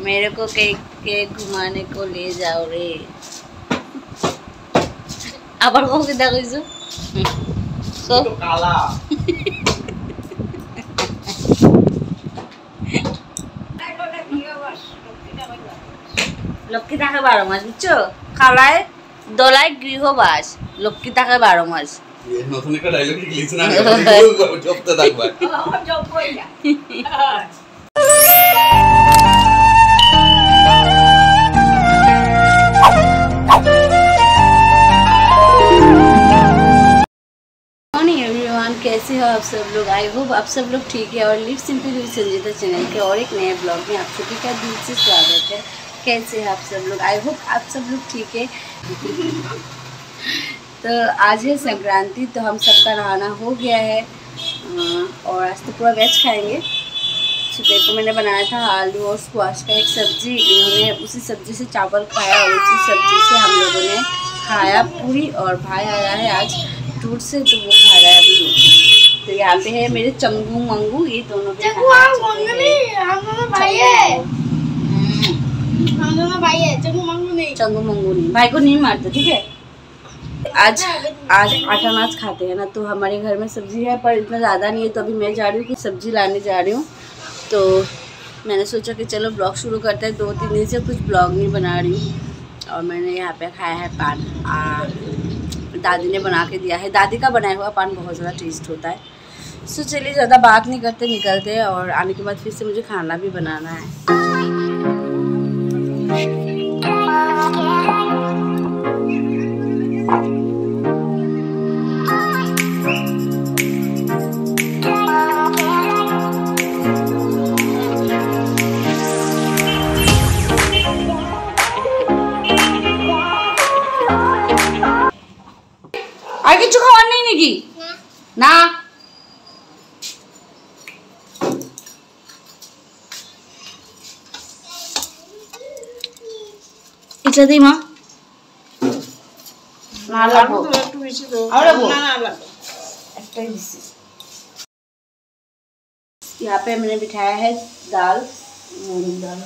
मेरे को केक घुमाने को ले जाओ रे। আবার কো কিটা কইছো তো কালা লক্ষ্মী থাকে 12 মাস বুঝছো খালায় দলায় গৃহবাস লক্ষ্মী থাকে 12 মাস এই নতুন একটা ডায়লগ লিখছ না জপতে থাকবা জপ কইলা कैसे हो आप सब लोग। आई होप आप सब लोग ठीक है और live simple with Sanjeeta channel के और एक नए ब्लॉग में आप सभी का दिल से स्वागत है। कैसे हैं आप सब लोग। आई होप आप सब लोग ठीक है। तो आज है संक्रांति तो हम सबका नहाना हो गया है और आज तो पूरा वेज खाएंगे। सुबह को मैंने बनाया था आलू और स्क्वाश का एक सब्जी, इन्होंने उसी सब्जी से चावल खाया और उसी सब्जी से हम लोगों ने खाया पूरी। और भाई आया है आज टूर से तो वो खा रहा है अभी रोटी। तो यहाँ पे है मेरे चंगू मंगू, ये दोनों भी हम दोनों भाई है। हम दोनों भाई है, चंगू मंगू नहीं। भाई को नहीं मारते ठीक है। आज आटा अनाज खाते हैं ना तो हमारे घर में सब्जी है पर इतना ज़्यादा नहीं है। तो अभी मैं जा रही हूँ कि सब्जी लाने जा रही हूँ। तो मैंने सोचा कि चलो ब्लॉग शुरू करते हैं। 2-3 दिन से कुछ ब्लॉग नहीं बना रही हूँ। और मैंने यहाँ पे खाया है पान, दादी ने बना के दिया है। दादी का बनाया हुआ पान बहुत ज़्यादा टेस्ट होता है। सो चलिए ज़्यादा बात नहीं करते, निकलते हैं। और आने के बाद फिर से मुझे खाना भी बनाना है। আর কিছু খাওয়ার নেই নাকি? না এটা দিই মা। না লাগবো একটু বেশি দাও। আর লাগবো না লাগবো একটাই দিছি। यहाँ पे मैंने बिठाया है दाल, मूंग दाल।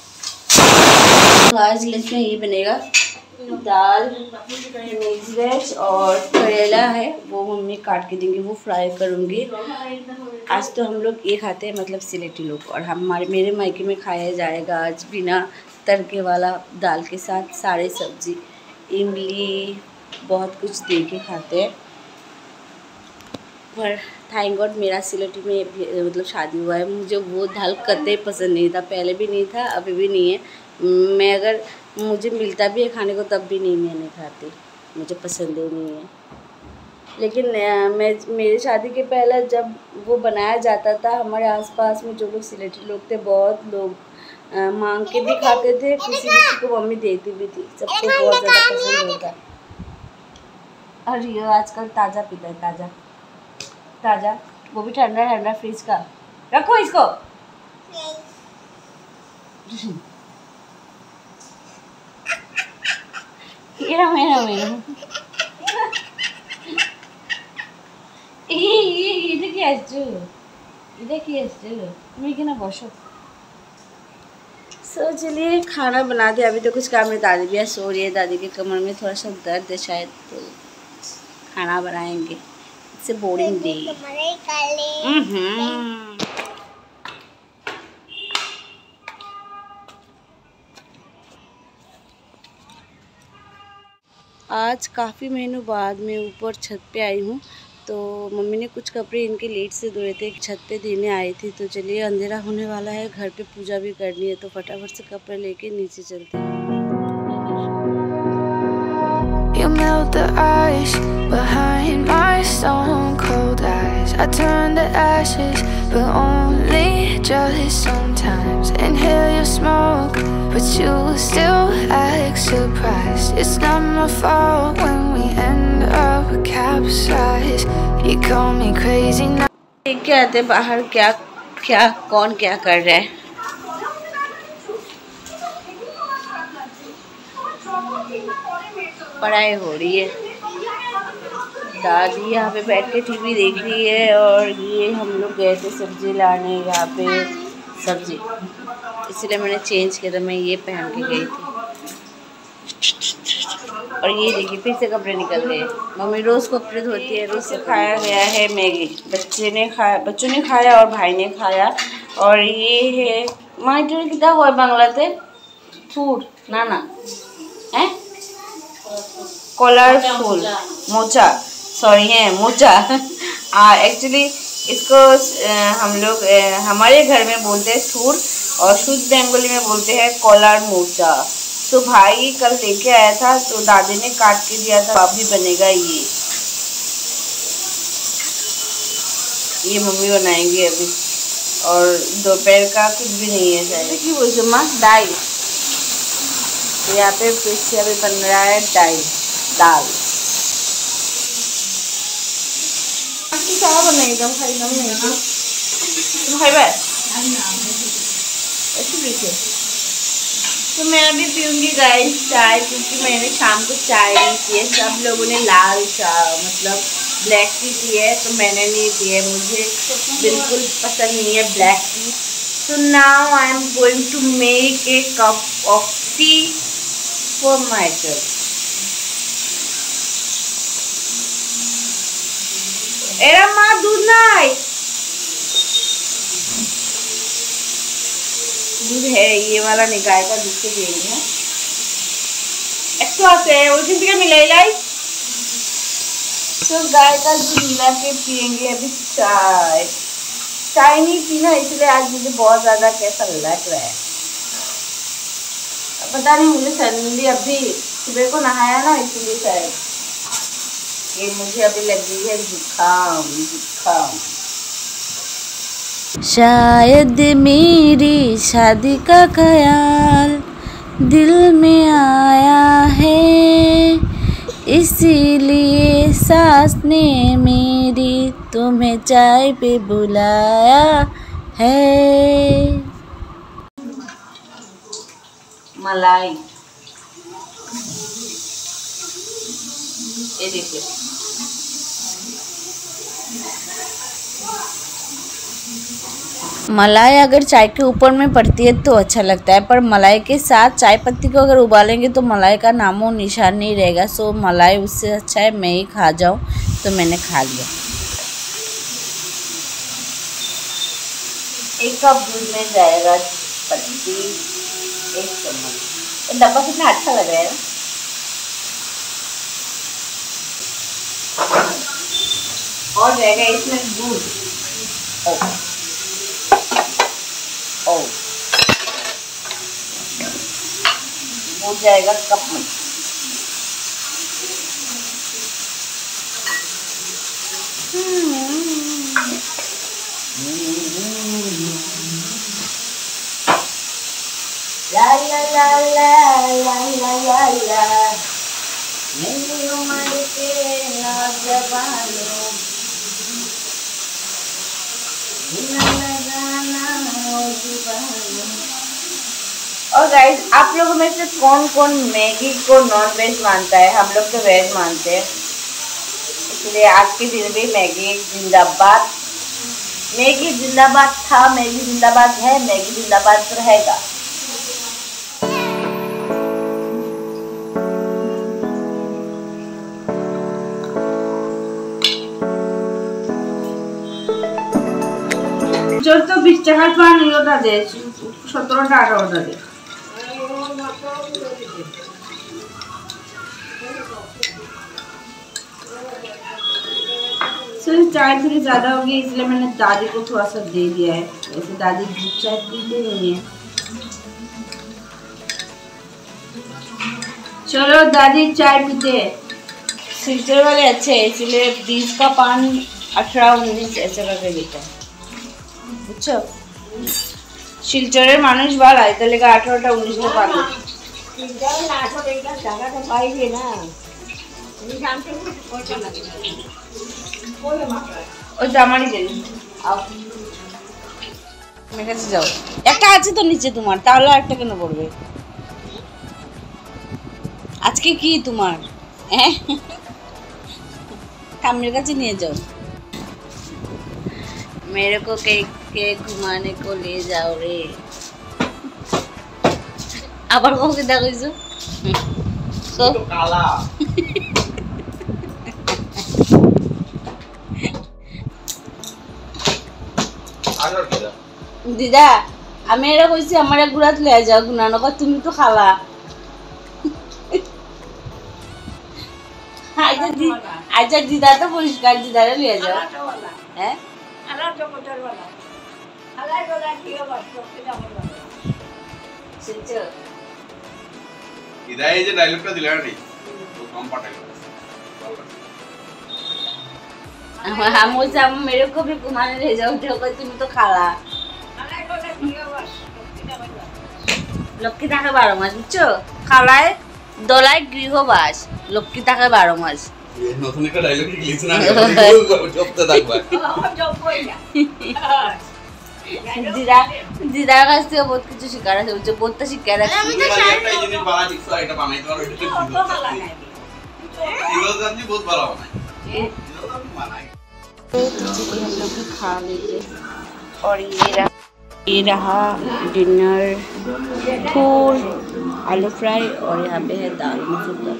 आज लिस्ट में ये बनेगा दाल, वेज और करेला है वो मम्मी काट के देंगी, वो फ्राई करूँगी। आज तो हम लोग ये खाते हैं मतलब सिलेटी लोग। और मेरे मायके में खाया जाएगा आज बिना तड़के वाला दाल के साथ सारे सब्जी, इमली, बहुत कुछ दे के खाते हैं। पर थैंक गॉड मेरा सिलेटी में मतलब शादी हुआ है। मुझे वो दाल कतई पसंद नहीं था, पहले भी नहीं था अभी भी नहीं है। मैं अगर मुझे मिलता भी है खाने को तब भी नहीं मैंने खाती, मुझे पसंद ही नहीं है। लेकिन मेरी शादी के पहले जब वो बनाया जाता था हमारे आसपास में जो लोग सिलेटी लोग थे बहुत लोग मांग के भी खाते थे, किसी को मम्मी देती भी थी, सबको बहुत ज़्यादा पसंद होता। और ये आजकल ताज़ा पीता है, ताज़ा वो भी ठंडा ठंडा फ्रिज का। रखो इसको मेरा এটা কি আসছো তুমি কি না বসো। सो चलिए खाना बना दे। अभी तो कुछ काम है, दादी भी सो रही है, दादी के कमर में थोड़ा सा दर्द है शायद, तो खाना बनाएंगे। इससे बोरिंग डे। आज काफ़ी महीनों बाद मैं ऊपर छत पे आई हूँ। तो मम्मी ने कुछ कपड़े इनके लेट से धोए थे, छत पे देने आई थी। तो चलिए अंधेरा होने वाला है, घर पे पूजा भी करनी है, तो फटाफट से कपड़े लेके नीचे चलते हैं। You melt the ice behind my stone cold eyes. I turn to ashes, but only just sometimes. Inhale your smoke, but you still act surprised. It's not my fault when we end up capsized. You call me crazy now. देख के आते बाहर क्या कौन क्या कर रहा है। पढ़ाई हो रही है, दादी यहाँ पे बैठ के टीवी देख रही है। और ये हम लोग गए थे सब्जी लाने, यहाँ पे सब्जी इसलिए मैंने चेंज किया था। मैं ये पहन के गई थी और ये देखिए फिर से कपड़े निकल गए। मम्मी रोज़ कपड़े धोती है। रोज़ से खाया गया है मैगी। बच्चों ने खाया और भाई ने खाया। और ये है माइटर कितना हुआ बांग्लाते फूड नाना है कलरफुल मोचा सॉरी है मोचा। एक्चुअली इसको हम लोग हमारे घर में बोलते हैं थूर और शुद्ध बंगाली में बोलते हैं कॉलर मोचा। तो भाई कल लेके आया था तो दादी ने काट के दिया था। अभी बनेगा ये मम्मी बनाएंगी अभी। और दोपहर का कुछ भी नहीं है शायद कि बोल माँ दाल। यहाँ पे फिर से अभी बन रहा है दाल सारा बनाई एकदम खाई दम नहीं तुम खाई ऐसे। तो मैं अभी पीऊँगी गाइस चाय, क्योंकि मैंने शाम को चाय नहीं पी है। सब लोगों ने लाल चाय मतलब ब्लैक टी पी है तो मैंने नहीं पी है। मुझे बिल्कुल पसंद नहीं है black tea. So now I am going to make a cup of tea for myself. এরা মা দুধ নাই, दूध है ये वाला नहीं, गाय का दूध के देंगे हैं একটু আছে ওইখান থেকে মিলাই লাই। तो गाय का दूध मिला के पियेंगे अभी चाय। चाय नहीं पीना इसलिए आज मुझे बहुत ज़्यादा कैसा लग रहा है पता नहीं। मुझे सर्दी अभी सुबह को नहाया ना इसलिए शायद ये मुझे अभी लगी है जुकाम। शायद मेरी शादी का ख्याल दिल में आया है, इसीलिए सास ने मेरी तुम्हें चाय पे बुलाया है। मलाई ये देखिए मलाई अगर चाय के ऊपर में पड़ती है तो अच्छा लगता है, पर मलाई के साथ चाय पत्ती को अगर उबालेंगे तो मलाई का नामो निशान नहीं रहेगा। सो मलाई उससे अच्छा है मैं ही खा जाऊं, तो मैंने खा लिया। एक कप दूध में जाएगा पत्ती 1 चम्मच। डब्बा कितना अच्छा लग रहा है ना। और रहेगा इसमें दूध हो जाएगा कप में। ला ला ला ला ला ला ला मेरी उम्र के नौजवानों और गाइस आप लोगों में से कौन कौन मैगी को नॉन वेज मानता है? हम लोग तो वेज मानते हैं, इसलिए आज के दिन भी मैगी जिंदाबाद। मैगी जिंदाबाद था, मैगी जिंदाबाद है, मैगी जिंदाबाद रहेगा। जो तो 20 টাকার পান ওটা দে, 17টা 18টা দে। सिर्फ चाय थोड़ी ज़्यादा होगी इसलिए मैंने दादी को थोड़ा सा दे दिया है। वैसे दादी दूध चाय पीते नहीं है। चलो दादी चाय पीते हैं। सिल्टर वाले अच्छे हैं इसलिए 20 का पान 18-19 ऐसे करके देता है, বুঝছো? শিলচরের মানুষ বাড়ায় তাহলে 18টা 19টা পাবে। টাকাটা পাইবে না ওই জামারই দেন। আমার কাছে যাও, একটা আছে তো নিচে তোমার, তাহলে আরেকটা কেন করবে? আজকে কি তোমার হ্যাঁ ঠাম্মির কাছে নিয়ে যাও। मेरे को के घुमाने को ले जाओ रे। আবার কও কিটা কইছো তো কালা আগর কিটা দিদা আমি এরা কইছি আমার এক গুড়াত লয়ে যাও গুনা নকর তুমি তো খালা আচ্ছা দিদা তো পরিষ্কার দিদারে লয়ে যাও হ্যাঁ শুনছো ইদাই যে ডায়লগটা দিলা নি তো কম পাঠাই हम मुझे मेरे को भी घुमाने ले जाओ जो तुम तो खाला লক্ষ্মী থাকে 12 মাস বুঝছো খালায় দলায় গৃহবাস লক্ষ্মী থাকে 12 মাস নতুন একটা ডায়লগ লিখছ না জপতে থাকবা দিদা দিদার কাছ থেকে বহুত কিছু শিকার আছে বুঝছো বহুতটা শিকার আছে আমি একটা জিনিস বানা শিখছো এটা বানাইতে পারো এটা ঠিক এগুলো জানি বহুত ভালো বানাই तो चलिए हम लोग भी खा लेंगे और ये रहा डिनर फूल आलू फ्राई और यहाँ पे है दाल मसूर दाल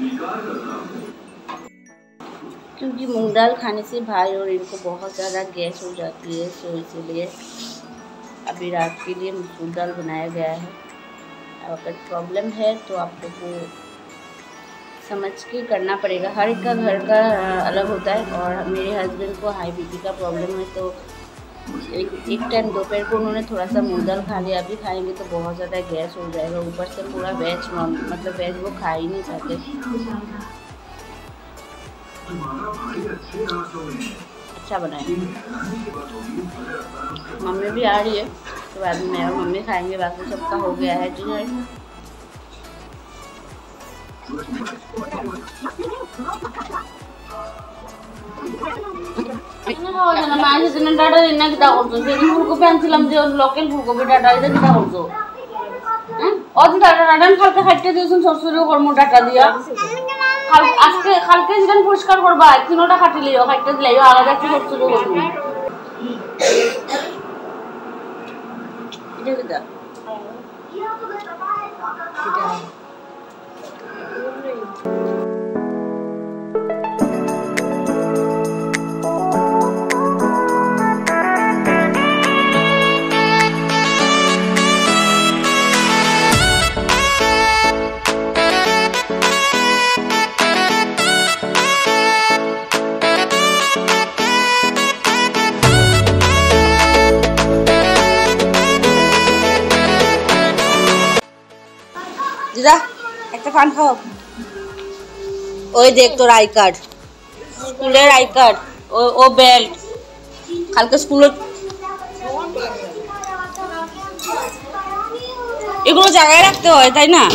क्योंकि मूंग दाल खाने से भाई और इनको बहुत ज़्यादा गैस हो जाती है सो इसीलिए अभी रात के लिए मसूर दाल बनाया गया है। अगर प्रॉब्लम है तो आप लोग को समझ के करना पड़ेगा, हर एक का घर का अलग होता है। और मेरे हस्बैंड को हाई बीपी का प्रॉब्लम है तो एक टाइम दोपहर को उन्होंने थोड़ा सा मूंग दाल खा लिया, अभी खाएंगे तो बहुत ज़्यादा गैस हो जाएगा। ऊपर से पूरा वेज मतलब वेज वो खा ही नहीं पाते। अच्छा बनाए। मम्मी भी आ रही है तो बाद में मैं और मम्मी खाएंगे, बाकी सबका हो गया है डिनर। ডাটা দিন না কিটা করছো সেদিন ফুলকপি আনছিলাম যে লোকাল ফুলকপি ডাটা এটা কিটা করছো হ্যাঁ অদি ডাটা ডাটা কালকে খাইতে দিয়েছেন শ্বশুরের কর্ম ডাটা দিয়া আজকে কালকে যেদিন পরিষ্কার করবা তিনটা কাটি লিও খাইতে দিলাইও আলাদা একটু শ্বশুরের করবো এটা কিটা দিদা একটা পান খাও। ওই দেখ তোর আই কার্ড, স্কুলের আই কার্ড, ও বেল্ট, কালকে স্কুলে এগুলো জায়গায় রাখতে হয় তাই না?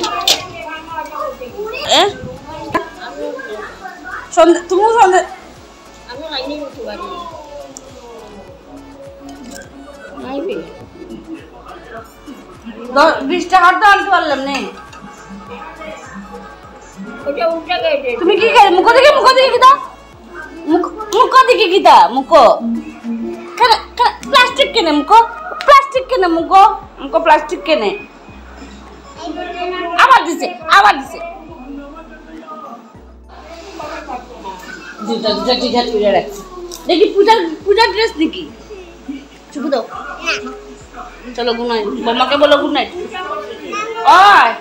তুমিও সন্ধ্যা $20 তো আনতে পারলাম নেই। তুমি কি খাই মুখো দেখে কিতা মুখো দেখে কিতা মুখো প্লাস্টিক কেনে মুখো প্লাস্টিক কেনে মুখো প্লাস্টিক কেনে আবার দিছে দুটা টিচার তুলে রাখছি দেখি পূজার ড্রেস দেখি চুপ দাও। চলো গুড নাইট, মামাকে বলো গুড নাইট। ওই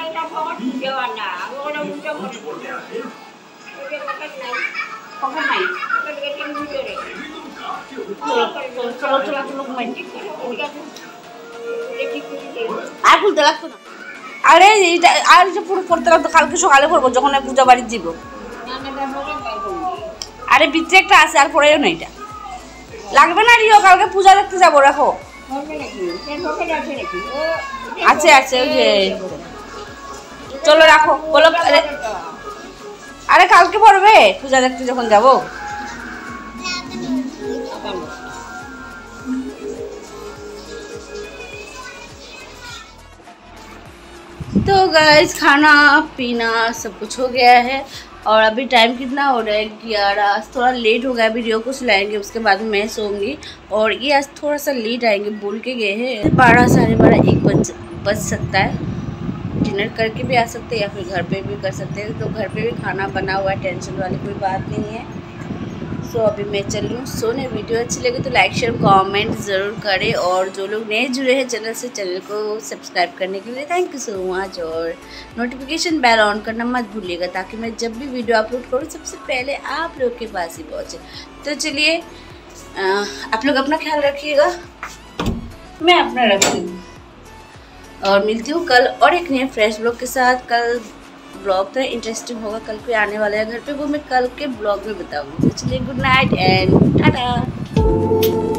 আর খুলতে লাগতো না। আরে এইটা আর পুরো করতে লাগতো, কালকে সকালে করবো যখন পূজা বাড়ির যাব। আরে ভিতরে একটা আছে আর পরেও না, এটা লাগবে না রিও, কালকে পূজা দেখতে যাবো। রাখো আছে ওই যে চলো রাখো বলো। আরে কালকে পড়বে পূজা দেখতে যখন যাব। तो गाइस खाना पीना सब कुछ हो गया है और अभी टाइम कितना हो रहा है 11। आज थोड़ा लेट हो गया, वीडियो को सुलाएंगे उसके बाद मैं सोऊंगी। और ये आज थोड़ा सा लेट आएंगे, बोल के गए हैं 12 साढ़े 12 1 बज सकता है। डिनर करके भी आ सकते हैं या फिर घर पे भी कर सकते हैं। तो घर पे भी खाना बना हुआ है, टेंशन वाली कोई बात नहीं है। सो अभी मैं चल रही हूँ सोने। वीडियो अच्छी लगे तो लाइक शेयर कमेंट ज़रूर करें, और जो लोग नए जुड़े हैं चैनल से, चैनल को सब्सक्राइब करने के लिए थैंक यू सो मच। और नोटिफिकेशन बेल ऑन करना मत भूलिएगा, ताकि मैं जब भी वीडियो अपलोड करूँ सबसे पहले आप लोग के पास ही पहुँचे। तो चलिए, आप लोग अपना ख्याल रखिएगा, मैं अपना रखती हूँ, और मिलती हूँ कल और एक नए फ्रेश ब्लॉग के साथ। कल ब्लॉग तो इंटरेस्टिंग होगा, कल कोई आने वाला है घर पे, वो मैं कल के ब्लॉग में बताऊँगी। तो चलिए, गुड नाइट एंड टाटा।